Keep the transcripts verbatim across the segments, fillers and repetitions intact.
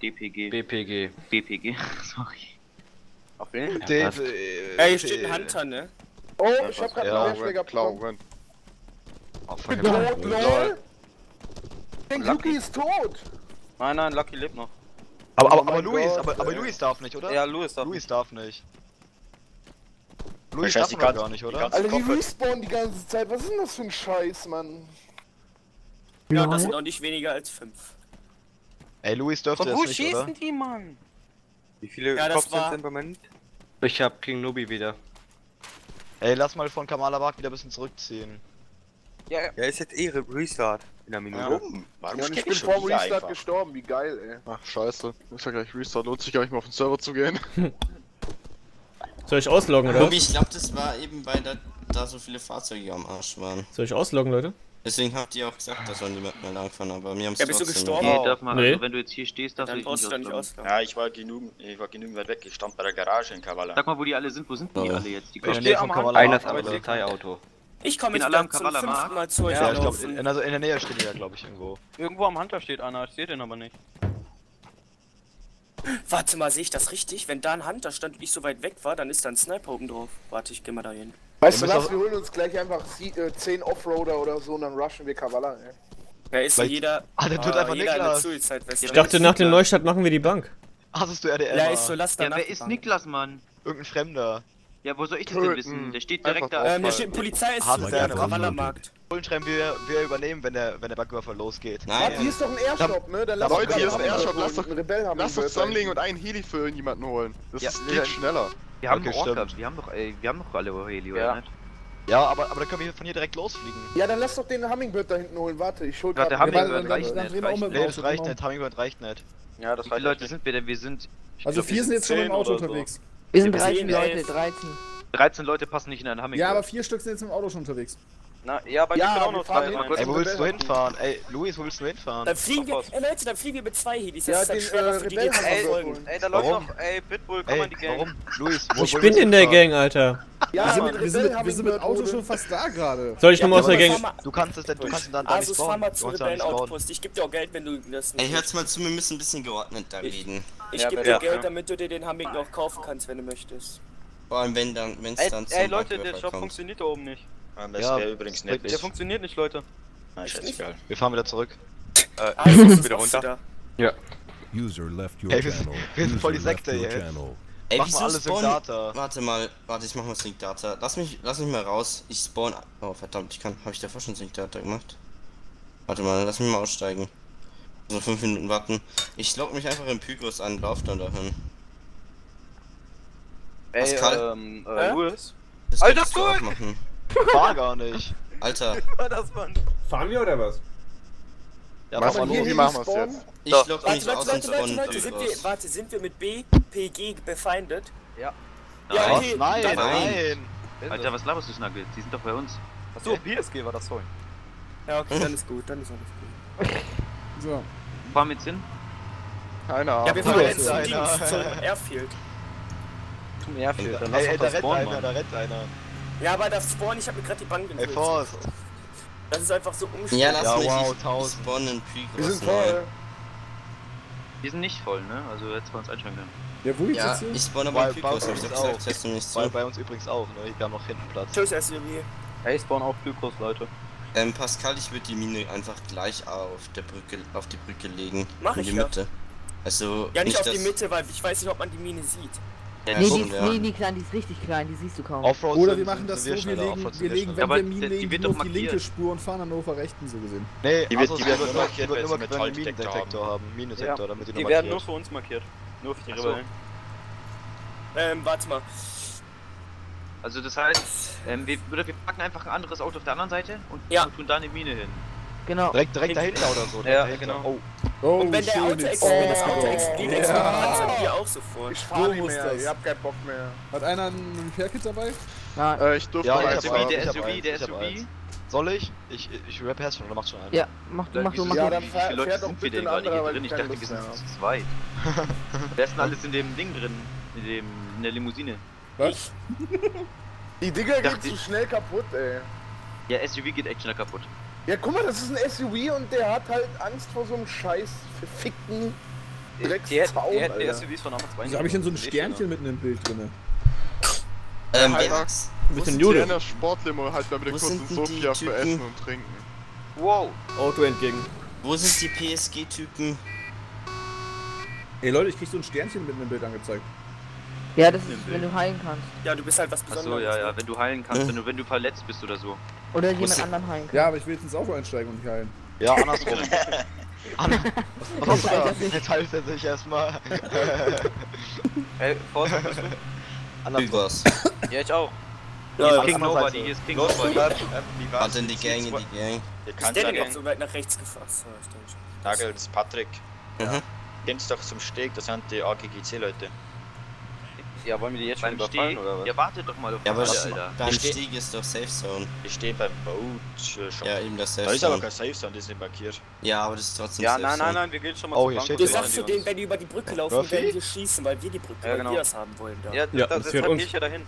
D P G. B P G. B P G, sorry. Auf wen? Ja, Ja, hier steht ein Hunter, ne? Oh, ich hab grad Ja, einen Flashback abbekommen. Oh, Tot, lol! Denk, Luki ist tot! Nein, nein, Lucky lebt noch. Aber, aber, Oh aber mein Luis, Gott, aber, aber ey. Luis darf nicht, oder? Ja, Louis darf. Luis darf nicht. Luis Ich weiß darf die man ganze- gar nicht, die oder? ganze- Alter, die Kopf- respawnen die ganze Zeit. Was ist denn das für ein Scheiß, Mann? Ja, das sind auch nicht weniger als fünf. Ey, Luis dürfte Von es wo nicht, oder? schießen die, Mann? Wie viele Ja, das Cops war- sind im Moment? Ich hab King Nubi wieder. Ey, lass mal von Kamala Wag wieder ein bisschen zurückziehen. Ja, ja, ist jetzt eh Re- Restart in der Minute. Warum? Warum Ja, und ich steht bin ich schon vor wieder Restart einfach? gestorben. Wie geil, ey. Ach, scheiße. Ist ja gleich Restart. Lohnt sich gar nicht mehr auf den Server zu gehen. Soll ich ausloggen, oder? Tobi, ich glaube, das war eben, weil da, da so viele Fahrzeuge am Arsch waren. Soll ich ausloggen, Leute? Deswegen habt ihr auch gesagt, dass wir niemand mehr langfahren, aber mir haben es Ja, bist du trotzdem gestorben? Nee, Oh. darf man, Nee. also wenn du jetzt hier stehst, darfst Dann du dich brauchst du nicht doch nicht ausloggen. ausloggen. Ja, ich war genug, ich war genügend weit weg. Ich stand bei der Garage in Kavala. Sag mal, wo die alle sind, wo sind denn die Ja. alle jetzt? Die In der kommen Nähe von Kamala Einer Wag, ist am aber Polizeiauto. Ich komme Bin jetzt alle am gleich zum Kavala fünften Markt. Mal zu euch Ja, ich glaube, gelaufen. in, also in der Nähe steht die ja, glaube ich, irgendwo. Irgendwo am Hunter steht einer, ich sehe den aber nicht. Warte mal, sehe ich das richtig? Wenn da ein Hunter stand und ich so weit weg war, dann ist da ein Sniper oben drauf. Warte, ich geh mal dahin. Weißt du Wir müssen was? Wir holen uns gleich einfach zehn Offroader oder so und dann rushen wir Kavala, ey. Ja, ist Vielleicht- jeder. Ah, der tut ah, einfach jeder Niklas. eine Suicide-Weste. Ich dachte, nach dem Neustart machen wir die Bank. Hattest du R D L? Ja, ist so, lass da Ja, wer ist Niklas, Mann? Irgendein Fremder. Ja, wo soll ich das denn Töten. wissen? Der steht Einfach direkt da. Ähm, hier steht Polizei ist Harte zu Sterne, am Kavala-Markt. Bullen schreiben wir, wir übernehmen, wenn der, wenn der Banküberfall losgeht. Nein, Warte, hier ist doch ein Airshop, ne? Dann lass Leute, uns hier ist einen ein Airshop, Hummingbird lass doch- holen, einen Rebell haben Lass wir uns zusammenlegen und einen Heli für jemanden holen. Das Ja, ist, ja. geht schneller. Wir haben Okay, doch Orca, stimmt. wir haben doch, ey, wir haben doch alle Heli, oder Ja. nicht? Ja, aber, aber dann können wir hier von hier direkt losfliegen. Ja, dann lass doch den Hummingbird da hinten holen. Warte, ich hol Ja, grad der einen Hummingbird Rebell. reicht dann nicht. drehen wir auch reicht mit nicht. Nee, Auto, das reicht genau. nicht, Hummingbird reicht nicht. Ja, das Wie viele Leute sind wir denn? Wir sind... ich Also glaub, vier sind jetzt schon zehn im Auto oder so. unterwegs. Wir sind Wir dreizehn sehen Leute, elf. dreizehn. dreizehn Leute passen nicht in einen Hummingbird. Ja, aber vier Stück sind jetzt im Auto schon unterwegs. Na, ja, aber Ja, ich bin auch wir noch fahren drei hin. rein. Ey, wo willst du Rebell hinfahren? Ey, Luis, wo willst du hinfahren? Dann fliegen wir, Auf was? ey Leute, dann fliegen wir mit zwei Helis. Das Ja, ist dann den, schwerer äh, für die, die Rebell zu haben wir verfolgen. geholt. Ey, da läuft Warum? noch, ey, Pitbull, komm Ey, mal in die Gang. warum? Luis, wo, Ich wo bin willst du in der hinfahren? Gang, Alter. Ja, Wir sind, mit mit, wir sind, Rebell mit, wir sind mit Hummingbird Auto holen. schon fast da gerade. Soll ich Ja, nochmal aus der aber Gang... fahr mal- Du kannst es denn, du kannst ihn dann da nicht Asus, fahr spawnen. mal Du zu kannst da nicht spawnen. Rebellen-Outpost. Ich geb dir auch Geld, wenn du das Ey, nicht hört's mal zu, wir müssen ein bisschen geordnet da reden. Ich Ja, geb bitte. dir Geld, Ja. damit du dir den Humming noch kaufen kannst, wenn du möchtest. Vor allem, wenn dann, wenn's Ey, dann zum ey Leute, der Banküberfall Shop kommt. funktioniert da oben nicht. Ja, das Ja, wäre übrigens der nett. Der funktioniert nicht, Leute. Na, scheißegal. Wir fahren wieder zurück. Äh, Ah, ich ist muss wieder auch runter. da. User left your Ey, wir- channel. wir sind voll die User left Sekte your hier. channel. Ey, Mach mal wieso alles im spawn... Data. Warte mal, warte, ich mach mal Sync Data. Lass mich, lass mich mal raus. Ich spawn... Oh, verdammt, ich kann... Hab ich davor schon Sync Data gemacht? Warte mal, lass mich mal aussteigen. So fünf Minuten warten. Ich log mich einfach in Pygos an, lauf dann dahin. Ey, Pascal? ähm, Hä? äh, Louis? Das Alter, könntest du auch zurück! machen. Fahr gar nicht. Alter, Was das, Mann? Fahren wir oder was? Ja, Mach fahr mal mal hier, los. wie machen wir's jetzt? ich Doch. log Warte, mich Leute, aus und Leute, Leute, spawn Leute, sind wir, Pygos. warte, sind wir mit B P G befeindet? Ja. Ja, Was? okay. Nein, dann- nein. Alter, was laberst du, Snuggles? Die sind doch bei uns. Achso, P S G war das so. Ja, okay, dann ist gut, dann ist alles gut. So. Fahren wir jetzt hin? Keine Ja, wir Ahnung. fahren da jetzt rennt zum einer. Dings, zum Airfield. Zum Airfield, dann Ey, lass ey, doch da das rennt spawnen, einer, da Mann. rennt einer. Ja, aber das Spawn, ich hab mir gerade die Bank Ey, gewählt. Forst. Das ist einfach so umständlich. Ja, lass Ja, mich, wow, ich, ich tausend. spawn in Wir Pygos sind neu. voll. Wir sind nicht voll, ne? Also jetzt bei uns einschränken können. Ja, wo jetzt Ja, jetzt hier? ich spawn Bei- aber in bei Pygos, uns hab ich doch auch. gesagt, hörst du nicht Bei, zu. bei uns übrigens auch, ne? Wir haben noch hinten Platz. Tschüss, S U V. Ey, spawn auch Glykos, Leute. Ähm, Pascal, ich würde die Mine einfach gleich auf der Brücke, auf die Brücke legen. Mach in ich die ja. Mitte. Also, Ja, nicht, auf die dass- Mitte, weil ich weiß nicht, ob man die Mine sieht. Ja, Nee, die schon, ist, ja. nee, die klein, die ist richtig klein, die siehst du kaum. Offroad Oder sind- wir machen sind das so, wir wir schneller, legen, Offroad sind wir wir legen, schneller. wenn aber wir die- Minen die legen, wird nur doch auf die linke markiert. Spur und fahren dann nur auf der rechten, so gesehen. Nee, Die Asus, wird- die die werden wird nur nur, markiert, die wird weil nur sie markiert, wenn wir einen Metalldetektor Minendetektor haben. Minendetektor, damit die Die nur werden nur markiert. für uns markiert. Nur für die Ach so. Rebellen. Ähm, warte mal. Also das heißt, ähm, wir, oder wir packen einfach ein anderes Auto auf der anderen Seite und Ja. tun da eine Mine hin. Genau. Direkt, direkt dahinter oder so. direkt Ja, dahinter. genau. Oh, Oh, Und wenn der schön Auto jetzt. explodiert, wenn das Auto Oh. explodiert, Ja. explodiert, dann wir auch sofort. Ich fahr nicht muss mehr, das. ihr habt keinen Bock mehr. Hat einer ein Repair-Kit dabei? Ja, Äh, ich durfte Ja, noch ich eins hab S U V, haben. der ich hab S U V, eins, der ich hab S U V. eins. Soll ich? Ich, ich repair's schon oder machst schon einen? ja, mach du, mach du, mach Ja, du. dann Wie fahr- viele Leute fährt doch sind wir bitte denn ein gerade hier anderer, weil drin? ich Ich keine dachte, wir Lust sind mehr zu zweit. Wer ist denn alles in dem Ding drin? In dem, in der Limousine? Was? Die Dinger geht Dachte zu ich- schnell kaputt, ey. Ja, S U V geht echt schnell kaputt. Ja, guck mal, das ist ein S U V und der hat halt Angst vor so einem scheiß verfickten... Drecks Die hätten Zaun, die hätten die Alter. S U Vs von Arma zwei. Wieso habe ich denn so ein nicht, Sternchen mitten im Bild drinne? Ähm, Alter. Bergs, Ein bisschen Die Jude. in der Sportlimo halt mal mit der Wo kurzen sind denn Sofia die für Typen? Essen und Trinken. Wow. Auto entgegen. wo sind die P S G-Typen? Ey Leute, ich krieg so ein Sternchen mitten im Bild angezeigt. Ja, das ist, wenn du heilen kannst. Ja, du bist halt was Achso, Besonderes. ja, ja, wenn du heilen kannst, wenn du, wenn du verletzt bist oder so. Oder jemand Wusste- anderen heilen kannst. Ja, aber ich will jetzt ins Auto einsteigen und nicht heilen. Ja, andersrum. An was hast du da? das nicht. Jetzt heilt er sich erstmal. Ey, Forst, bist du? Andersrum. Übers. Ja, ich auch. Hier ist Ja, King andererseits Nobody, so. hier ist King Los, Nobody. Robert. Ähm, wie war's? Warte in die Gang, in die Gang. Ihr Ist kennt der ja denn auch Gang. so weit nach rechts gefasst? Ja, ich denke schon. Nagels, Patrick. Mhm. Kennst doch zum Steg, das sind die A G G C-Leute. Ja, wollen wir die jetzt schon überfallen oder was? Ja, wartet doch mal auf Ja, aber alle, das, Alter. beim Ich steh- Stieg ist doch Safe Zone. Ich stehe beim Boot äh, schon. Ja, eben das Safe Da ist aber Zone. kein Safe Zone, die sind markiert. Ja, aber das ist trotzdem Ja, Safe nein, Zone. nein, nein, wir gehen schon mal Oh, zur hier Bank steht und Du der. sagst die zu denen, uns. wenn die über die Brücke laufen, Murphy? werden wir schießen, weil wir die Brücke, Ja, weil genau. wir das haben wollen. Da. Ja, Ja, das, das das fährt deshalb uns. gehe ich ja dahin.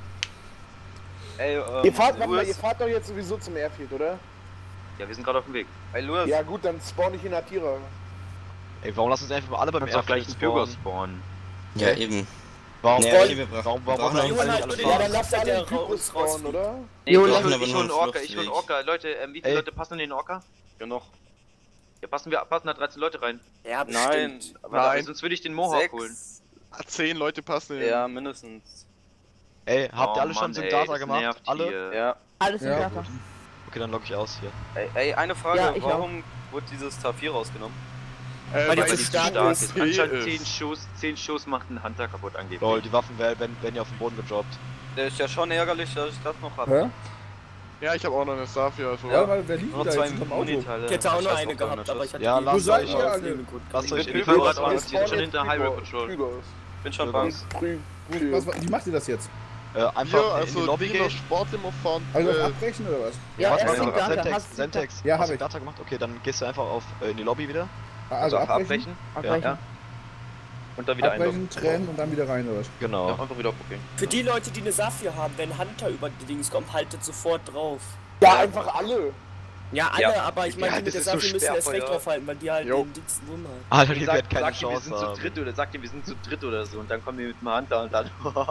Ey, ähm, Ihr fahrt, warte mal, Louis. ihr fahrt doch jetzt sowieso zum Airfield, oder? Ja, wir sind gerade auf dem Weg. Ey, Louis. Ja gut, dann spawn ich in Atira. Ey, warum lassen uns einfach mal alle beim Kannst doch gleich Airfield einen Bürger spawnen? spawnen. Ja, eben. Warum? Nee, warum, okay, wir brauchen- warum, wir warum brauchen wollen noch- alle nicht Ja, alle dann Ja, fahren? dann lasst der alle in raus- Kypros spawnen, rausfliegen. oder? Nee, Jo, ich, lass hol, aber ich nur hol einen einen Orca, ich hol einen Fluchtweg. Orca. Leute, ähm, wie viele Ey. Leute passen in den Orca? Genug. Ja, passen wir, passen da dreizehn Leute rein. Ja, Nein, bestimmt. Aber Nein. sonst würde ich den Mohawk holen. Sechs. Ah, Zehn Leute passen in. Ja, mindestens. Ey, habt Oh ihr alle schon Mann, Sync ey, Data das gemacht? nervt Alle? hier. Ja. Alles im Ja. Data. Okay, dann log ich aus hier. Ey, ey eine Frage, Ja, ich warum wurde dieses T A vier rausgenommen? Äh, Weil der weil zu die stark Stark Stark ist. ist. Anstatt zehn Schuss, zehn Schuss macht ein Hunter kaputt angeblich. Lol, die Waffen werden, werden, werden ja auf den Boden gedroppt. Der ist ja schon ärgerlich, dass ich das noch hab. Hä? Ja, ich habe auch noch eine Safia. Also. Ja, weil wer liegt Nur da zwei jetzt unterm Auto? Moniteile. Ich hätte auch Ich nur weiß eine noch gar gehabt, nicht, aber was- ich hatte Ja, die lasst Wo seid euch ihr mal- alle? Lasst euch in die Pilger Pilger dran, Wir die sind schon hinter Highway Krügers, Patrol. Krügers. bin schon Bürger. Bank. Krü- Krü- Was, wie macht ihr das jetzt? Äh, Wir, einfach in die also Lobby die in der gehen. Sportlimo fahren. Also auf äh, abbrechen oder was? Ja, Warte, erst warte, Sync Data. Sentex, Hast du Sentex. Ja, Hast hab du ich. Data gemacht? Okay, dann gehst du einfach auf äh, in die Lobby wieder. Also Also abbrechen, abbrechen? Ja. Und dann wieder abbrechen, einloggen. trennen und dann wieder rein oder was? Genau. Ja, einfach wieder auf okay. Für die Leute, die eine Saphir haben, wenn Hunter über die Dings kommt, haltet sofort drauf. Ja, einfach alle. Ja, alle, Ja. aber ich Ja, meine, die mit das der ist so Saphir müssen schwer, erst recht Feuer. draufhalten, weil die halt Jo. den dicksten Wurm haben. Alter, die Sag, werden keine sag ihm, wir Chance sind zu haben. dritt oder sagt ihm, wir sind zu dritt oder so und dann kommen wir mit dem Hunter und dann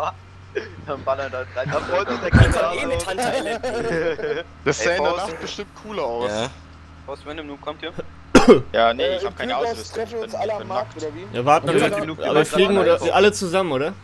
dann ballern da drei. Dann freut sich der Die Kleine kommen eh auch. mit Hunter L. das Ey, sah in der Faust. Nacht bestimmt cooler aus. Ja. Was, wenn du kommt hier? Ja, nee, Äh, ich hab keine Krügers Ausrüstung. treffen Ich wir bin, uns ich alle am bin Markt, nackt. oder wie? Ja, warten Und wir. wir Wir, genug- aber wir fliegen oder alle zusammen, oder?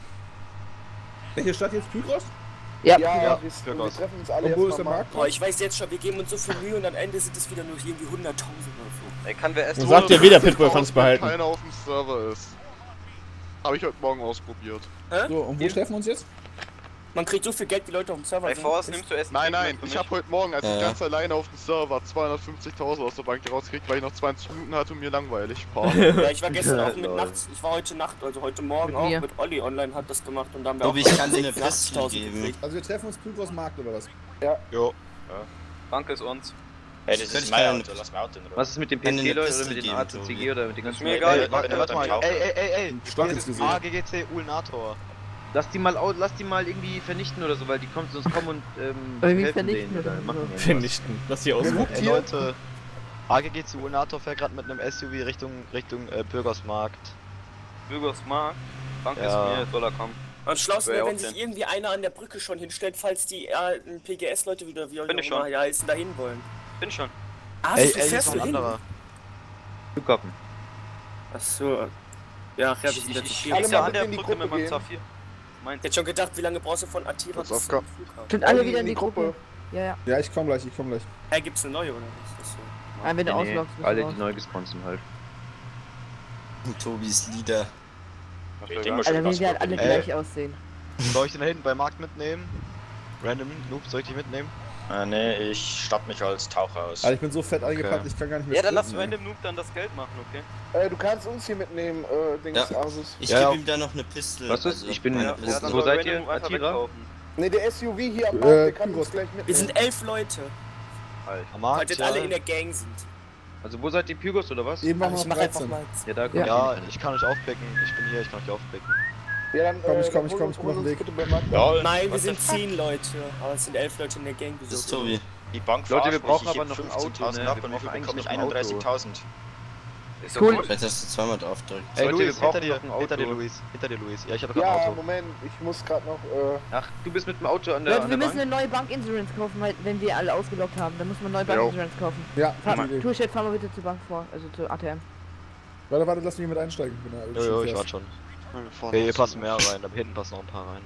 Welche Stadt jetzt? Pygros? Ja, Ja, Ja, wir, wir Krügers. treffen uns alle Und wo ist erst der am Markt? Boah, ich weiß jetzt schon, wir geben uns so viel Mühe und am Ende sind es wieder nur irgendwie hunderttausend oder so. Ey, kann wer essen? Dann sagt ja wieder Pitbull Wenn kann's behalten. keiner auf dem Server ist. Habe ich heute Morgen ausprobiert. So, und wo treffen wir uns jetzt? Man kriegt so viel Geld, wie Leute auf dem Server Ey, sind. Forst, nimmst du Essen? Nein, nein, für ich mich? habe heute Morgen, als Ja, ich ja. ganz alleine auf dem Server zweihundertfünfzigtausend aus der Bank rausgekriegt, weil ich noch zwanzig Minuten hatte und mir langweilig war. Ja, ich war gestern auch mit Lol. nachts, ich war heute Nacht, also heute Morgen Mit auch mir. mit Olli online, hat das gemacht und da haben wir Tobi, auch ich kann dir eine achtzigtausend Pistole geben. gekriegt. Also wir treffen uns Pygros Markt oder was? Jo. Bank ist uns. Ey, das Könnte ist ich mein keine- Auto, lass mein Auto in Ruhe. Was ist mit den P Kann S dir eine G-Leuten oder Pistole mit den geben, A Z C G Tobi. oder mit den ganzen mir Leuten? egal. Ey, ich warte, bin warte mal. beim Ey, ey, ey, ey. Stark Hier ist ist gesehen. A G G C Ulnator. Lass die mal au- lass die mal irgendwie vernichten oder so, weil die kommen sonst kommen und ähm, Irgendwie helfen vernichten denen oder oder so. machen irgendwas. Vernichten. Lass die aus. Ey, Leute. A G G C Ulnator fährt gerade mit einem S U V Richtung Richtung äh, Bürgersmarkt. Bürgersmarkt. Bank Ja. ist mir, soll er kommen. Und schloss Wer wäre, auch wenn sich denn? irgendwie einer an der Brücke schon hinstellt, falls die äh, P G S-Leute wieder, wie auch Bin ich immer schon. ja, heißen, dahin wollen. Bin schon. Ah, Ey, wie ey, viel hier ist fährst noch du ein hin? anderer. Flughafen. Achso. Ja, ach ja, wir Ich, sind wieder ich, zu ich viel. Alle fliege ja mal an der in die Brücke Gruppe mit meinem gehen. Zafir. Meins. Ich hätte schon gedacht, wie lange brauchst du von Attira Kurz bis zum aufgab. Flughafen? Sind alle Olli wieder in die Gruppe. Ja, ja. Ja, ich komm gleich, ich komm gleich. Hey, gibt's eine neue oder was? Das ist so. Ah, wenn du Nee, nee, ausloggst, bist alle, du die raus. neu gespawnt sind halt. Tobis Lieder. Ich denke mal Alter, schon, wenn was die halt alle Ey. gleich aussehen. Soll ich den da hinten beim Markt mitnehmen? Random Noob, soll ich die mitnehmen? Äh, nee, ich statt mich als Taucher aus. Alter, ich bin so fett eingepackt, ich kann gar nicht mehr Ja, dann lass sprinten, Random Noob dann das Geld machen, okay? Äh, du kannst uns hier mitnehmen, äh, Dings, Ja. Asus. Ich Ja, gebe ja. ihm da noch eine Pistole. Was ist? also Ich bin- meine ja, Pistole. dann soll Wo seid Random ihr? Noob einfach Attira? wegkaufen. Ne, der S U V hier am Äh, Markt, der kann Pygros. uns gleich mitnehmen. Wir sind elf Leute, Am weil Markt, jetzt ja. alle in der Gang sind. Also wo seid ihr, Pygos oder was? Eben waren Also wir ich noch mach einfach dreizehn. mal. Ja, da kommt Ja, ihr. ich kann euch aufpicken. Ich bin hier, ich kann euch aufpicken. Ja, dann, Komm, ich äh, komm, ich hol komm, uns- ich komm hol auf den uns Weg. bitte beim Markt. Ja, Nein, wir was sind the fuck? zehn Leute, aber es sind elf Leute in der Gang. Das ist wieso? Tobi. Die Bank Leute, wir verarscht brauchen mich, ich aber heb noch ein fünfzehntausend Auto, ne? ab Wir und wie viel brauchen bekomme ich? eigentlich noch ein Auto. einunddreißigtausend. Ist Cool. gut. Vielleicht hast du zweimal drauf drückt. Ey, Leute, Luis, wir brauchen hinter dir, noch ein Auto. hinter dir, Luis. Hinter dir, Luis. Ja, ich habe gerade Ja, ein Auto. Moment, ich muss gerade noch, äh... Ach, du bist mit dem Auto an der, Leute, an wir der müssen Bank? eine neue Bank-Insurance kaufen, weil wenn wir alle ausgeloggt haben, dann muss man eine neue Jo. Bank-Insurance kaufen. Ja, Fahr, gute Idee. Tourchef, fahr mal bitte zur Bank vor, also zur A T M. Warte, warte, lass mich mit einsteigen. Wenn er Jo, jo, ich fährst. warte schon. Wir fahren Okay, hier raus. passen mehr rein, aber hinten passen noch ein paar rein.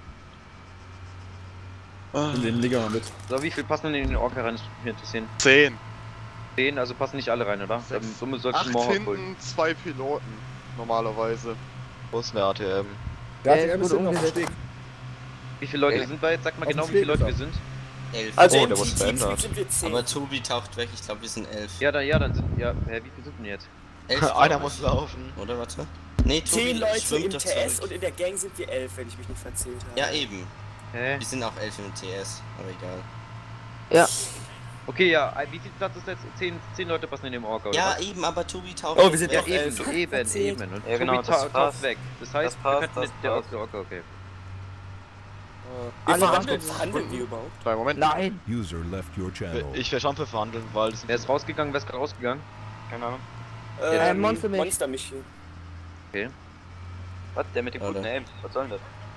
Den leg mal mit. So, wie viel passen denn in den Orca rein? Das würde mich interessieren. zehn. zehn, also passen nicht alle rein, oder? Dann Sechs. somit sollst du Acht einen Mohawk holen. hinten, zwei Piloten. Normalerweise. Wo ist denn der A T M? Der Ja, A T M ist ist gut hinten auf dem umgesetzt. Steg. Wie viele Leute Okay. sind wir jetzt? Sag mal Auf genau, dem wie viele Steg Leute wir ist sind. Elf. Also Oh, im der wurde Teamspeak verändert. sind wir zehn. Aber Tobi taucht weg, ich glaube wir sind elf. Ja, dann, ja, dann sind, ja, hä, wie viele sind denn jetzt? Elf, glaub Einer ich. muss laufen. Oder warte? Nee, Tobi Zehn Leute schwimmt im doch T S zurück. und in der Gang sind wir elf, wenn ich mich nicht verzählt habe. Ja, eben. Hä? Wir sind auch elf im T S, aber egal. Ja. Okay, ja, wie viel Platz ist jetzt? zehn, zehn Leute passen in dem Orca, oder? Ja, was? eben, aber Tobi taucht Oh, weg. wir sind Ja, doch eben, elf. eben, Verzählt. eben. Und Ja, genau, Tobi das tau- taucht passt. weg. Das Das heißt, passt, wir könnten das mit der passt. Orca, okay. Wir Alle verhandeln, Banken- verhandeln wir überhaupt? Drei Moment. Nein. User left your channel. Ich wäre schon für verhandeln, weil das Wer ist rausgegangen, wer ist rausgegangen? Keine Ahnung. Äh, Ähm, Monstermilch. Monstermichi. Was? Der mit dem guten Oder? Aim. Was soll denn das?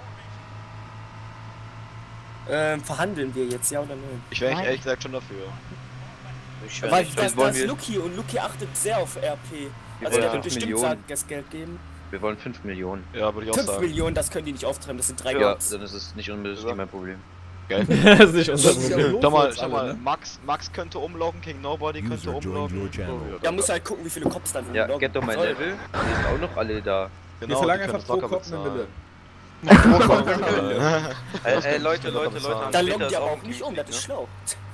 Ähm, verhandeln wir jetzt, ja oder nein? ich wäre Nein. ehrlich gesagt schon dafür. Ich schwör Weil nicht. das, wollen das ist wir- Luki und Luki achtet sehr auf R P. Wir Also wollen der fünf wird bestimmt Millionen. sagen, das Geld geben. Wir wollen fünf Millionen. Ja, würde ich auch fünf sagen. Millionen, das können die nicht auftreiben, das sind drei Ja, Cops. dann ist es nicht unbedingt Ja. mein Problem. Geil. Das ist nicht unser Das ist ja Problem. Not Schau für mal, uns schau alle, mal, ne? Max, Max könnte umloggen, King Nobody könnte User joined your umloggen. channel. Da muss halt gucken, wie viele Cops dann Ja, umloggen. get doch mein Soll. Level. Die sind auch noch alle da. Wir Genau, verlangen die einfach können pro locker Kopf eine bezahlen. Mille. Ey, ey, Leute, Leute, Leute. Dann Peter loggen ist die aber auch auch nicht um, das ist schlau.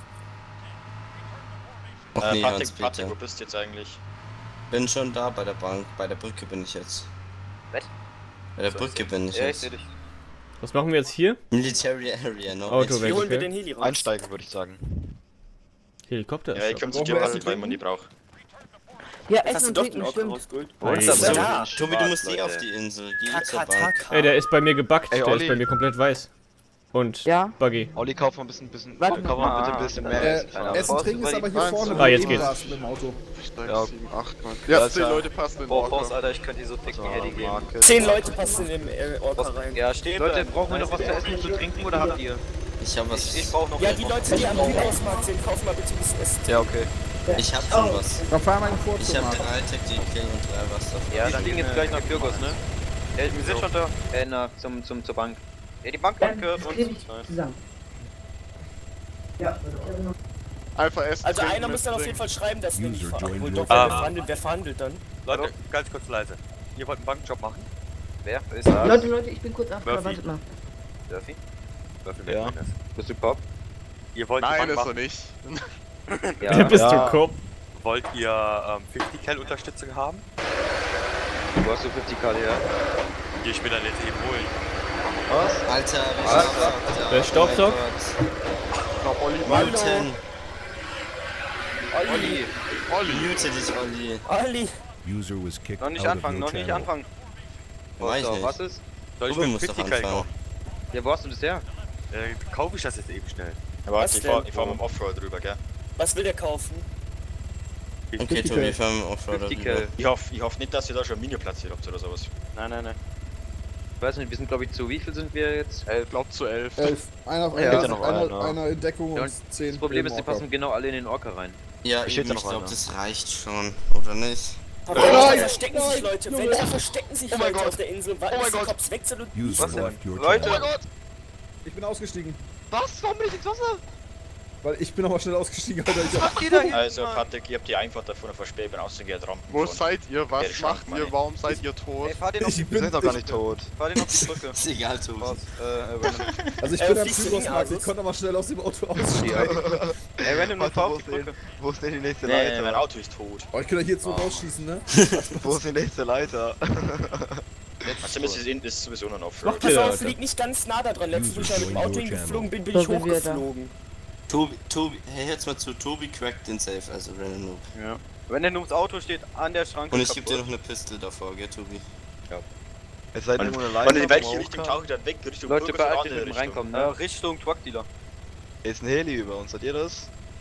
Ach Äh, nee, Patrick, Hans Patrick, wo Peter. bist du jetzt eigentlich? Bin schon da bei der Bank, bei der Brücke bin ich jetzt. Was? Bei der So, Brücke bin ich Ja, ich jetzt. seh dich. Was machen wir jetzt hier? Military Area, no? Auto Jetzt- weg. Wie holen wir okay. den Heli raus? Einsteigen, würde ich sagen. Helikopter Ja, ihr ist könnt zu Brauchen dir wir alle Essen drei, trinken? man die braucht. Ja, Hast Essen du und doch den Trinken, Orca stimmt. rausgeholt? Wo ist Ey, das ja. denn? Da. Tobi, du musst eh Leute. auf die Insel. Geh zur Bank. Takataka. Ey, der ist bei mir gebackt. Ey, Der Olli. ist bei mir komplett weiß. Und Ja. buggy. Olli, kauf mal ein bisschen, bisschen, Warte. kauf mal bitte ein bisschen mehr Äh, Essen. Kleiner Essen Forst trinken ist über aber die hier Bank. vorne, Ah, wo jetzt du geht's. warst mit dem Auto. Ja. sieben, acht, neun. Ja, Ja, ist zehn ja- Leute passen in den Boah, Forst, Orca. Alter, ich könnte die so ficken, hier, die gehen. Marke. Zehn Leute passen in den äh, Orca rein. Ja, stehen Leute, bleiben. brauchen wir noch was zu essen und zu trinken oder habt ihr? Ich hab was. Ich, ich brauch noch Ja, mehr. die Leute, die am Ausmarkt sind, kaufen mal bitte ein bisschen Essen. Ja, okay. Ich hab schon was. Dann fahren wir einen Ich Vorzug hab mal. drei Tactical und drei Wasser. Ja, Die dann fliegen gehen jetzt gleich nach Pyrgos, ne? Ja, wir sind schon da. Äh, na, zum, zum, zur Bank. Ja, die Bank gehört uns. Nice. Zusammen. Einfach essen. Also trinken, einer muss dann auf jeden trinken. Fall schreiben, dass wir nicht User joined verhandeln. your Doch, wenn wir channel. verhandeln, wer verhandelt dann? Leute, ganz kurz leise. Ihr wollt einen Bankenjob machen? Wer ist Leute, das? Leute, ich bin kurz ab. Murphy. Wartet mal. Durfy? Durfy, Ja. wer ist das? Bist du Pop? Ihr wollt die Nein, Bank ist er machen? nicht. Ja. Bist Ja. du Kopf? Wollt ihr ähm, fünfzig Cal Unterstützung haben? Wo hast du fünfzig K her? Hier, ich will dann jetzt eben holen. Was? Alter, Was? Staubsauger. Der Staubsauger? Glaub, Olli, Muten. Olli! Olli. Mute dich, Olli. Olli! User was kicked Noch nicht out of anfangen, your noch nicht channel. anfangen. Weiß So, nicht. was ist? Soll ich Tobi mir muss doch fünfzig Cal anfangen. kaufen? Ja, wo hast du das her? Äh, kaufe ich das jetzt eben schnell. Aber Was ich denn? fahr, ich fahr mit dem Offroad drüber, gell? Was will der kaufen? Okay, Tobi, wir fahren Offroader fünfzig rüber. K. Ich hoffe ich hoff nicht, dass ihr da schon einen Mini platziert habt oder sowas. Nein, nein, nein. Ich weiß nicht, wir sind glaube ich zu wie viel sind wir jetzt? Ich glaub zu elf. Elf. Einer, Ja, einer, ja noch einer, einer. einer in Deckung Ja, und zehn. Das Problem ist, die im Orca. passen genau alle in den Orca rein. Ja, Ich steht eben, da ich noch glaube, einer. das reicht schon, oder nicht? Wenn Nein, verstecken nein, sich Leute, Junge. wenn da verstecken sich Oh mein Leute Gott. auf der Insel und warten, Oh mein bis die Gott. Cops weg sind und User Was denn? left your Leute! channel. Ich bin ausgestiegen. Was? Warum bin ich ins Wasser? Weil ich bin aber schnell ausgestiegen, Alter. Ich hab, Habt ihr da hin? Also, Patrick, ihr habt die einfach davon versperrt, wenn ausgeht Rampen. Wo seid ihr? Was Der macht Schrank, ihr? Mann. Warum seid ihr tot? Ey, fahr den auf ich die, Wir bin, sind doch gar ich, nicht tot. fahr den auf die Brücke. Ist egal, Tobi. Forst, äh, äh, Random. also ich Äh, bin am fliegst du Flughausmarkt, gegen ich konnte aber schnell aus dem Auto aussteigen. Ey, Random, Warte, fahr wo auf die ist denn- Brücke. Wo ist denn die nächste Nee, mein Leiter? Auto ist tot. Oh, ich könnte hier jetzt so rausschießen, ne? Wo ist die nächste Leiter? Also, das ist, ist sowieso noch ein Mach Offroad. pass auf, Alter. flieg nicht ganz nah da dran. Letztes Mal, User als ich mit dem joined Auto your hingeflogen bin, bin So ich sind wir da. hochgeflogen. Tobi, Tobi, hey, jetzt mal zu, Tobi crackt den Safe, also Rennen Noob. Ja. Wenn der ums Auto steht, an der Schranke Und ich geb dir noch kaputt. eine Pistole davor, gell, Tobi? Es seid Und- irgendwo eine Und Leiter. in vom welche Richtung Orca. tauche ich dann weg? Richtung Leute, Brücke oder beeilt euch andere mit dem Richtung? Reinkommen, ne? Äh, Richtung Truck Dealer. Hier ist ein Heli über uns, seht ihr das?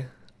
vorbei.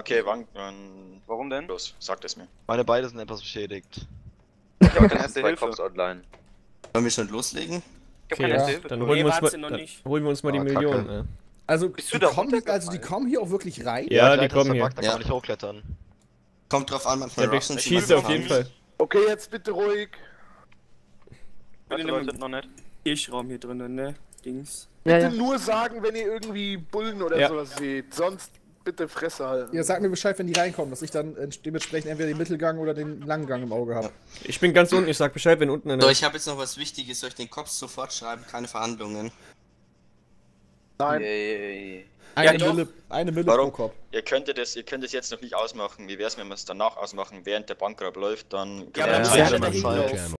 Okay, wann, wann... Warum denn? Los, sagt es mir. Meine beide sind etwas beschädigt. Ich hab keine erste Zwei Hilfe. Cops online. Wollen wir schon loslegen? Ich hab Okay, keine ja. erste Hilfe. Dann Nee, holen wir uns wart mal, sie noch dann nicht. holen wir uns mal die Ah, Kacke. Millionen. Ja, Also, Bist die du da kommen, runtergefallen? also die kommen hier auch wirklich rein. ja, die Gleiter ist kommen hier. verbuggt, Da kann Ja. man nicht hochklettern. Kommt drauf an, manchmal Der rushen sie, schießt manchmal auf jeden nicht. Fall. Okay, jetzt bitte ruhig. Bin Also in Leute, einem noch nicht. Kirchraum hier drinnen, ne? Dings. Ja, Bitte ja. nur sagen, wenn ihr irgendwie Bullen oder Ja. sowas seht. Sonst bitte Fresse halten. Ihr sagt mir Bescheid, wenn die reinkommen, dass ich dann äh, dementsprechend entweder den Mittelgang oder den langen Gang im Auge habe. Ich bin ganz unten, ich sag Bescheid, wenn unten eine... So, ich habe jetzt noch was Wichtiges. Soll ich den Kopf sofort schreiben? Keine Verhandlungen. Nein. Yay. Eine Ja, Mille, eine Mille Warum? pro Kopf. Ihr könntet es, ihr könnt es jetzt noch nicht ausmachen. Wie wär's, wenn wir es danach ausmachen, während der Bankraub läuft, dann Ja, können aber wir ja, Zeit- ja, Zeit. ja,